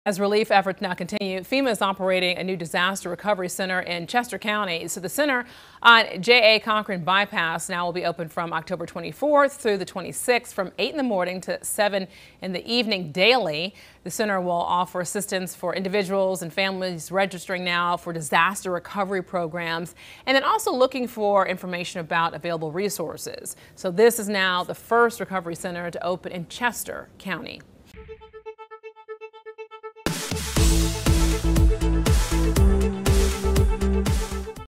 As relief efforts now continue, FEMA is operating a new disaster recovery center in Chester County. So the center on J.A. Cochran Bypass now will be open from October 24th through the 26th from 8 in the morning to 7 in the evening daily. The center will offer assistance for individuals and families registering now for disaster recovery programs, and then also looking for information about available resources. So this is now the first recovery center to open in Chester County.